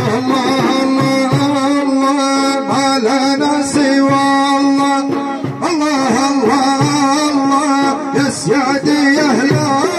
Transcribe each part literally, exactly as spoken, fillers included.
الله الله الله ما لنا سوى الله الله الله الله يا سيادي يا أهل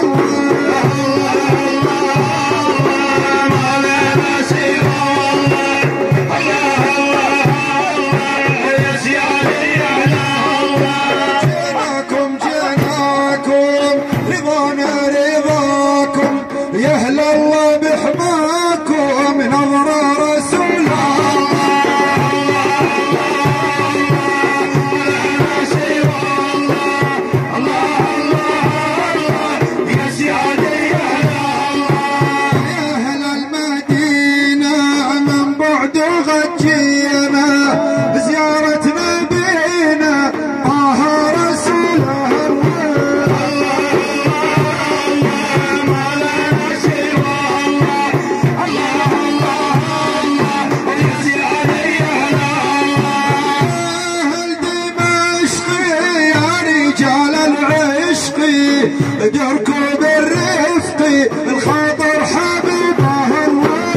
دركوا بالرفق الخاطر حبيبه الله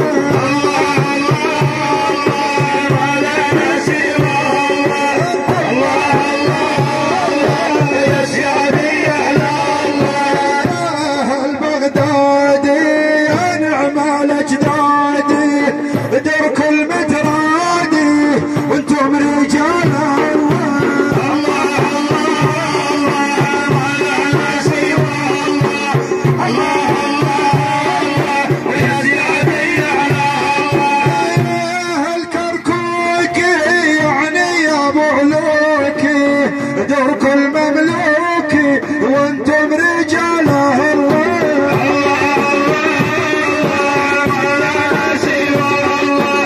ما لنا سوى الله الله يا سيادي يا الله أهل بغدادي يا نعم الأجدادي دركوا المترادي وانتم رجال درك المملوكي وانتم رجال الله ما لا سوى الله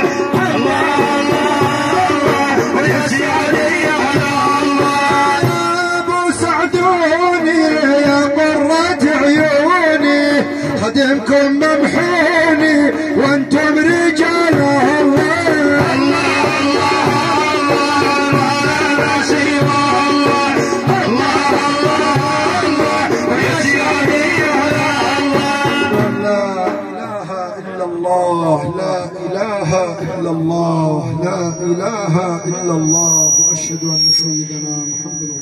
الله يا سيادي يا الله يا ابو سعدوني يا قرة عيوني خدمكم ممحوني وانتم رجال الله لا إله إلا الله لا إله إلا الله وأشهد أن سيدنا محمد